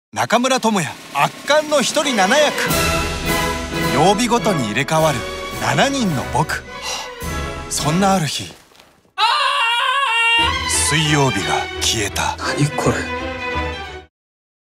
中村倫也、圧巻の一人七役。曜日ごとに入れ替わる7人の僕。そんなある日、水曜日が消えた。 何これ。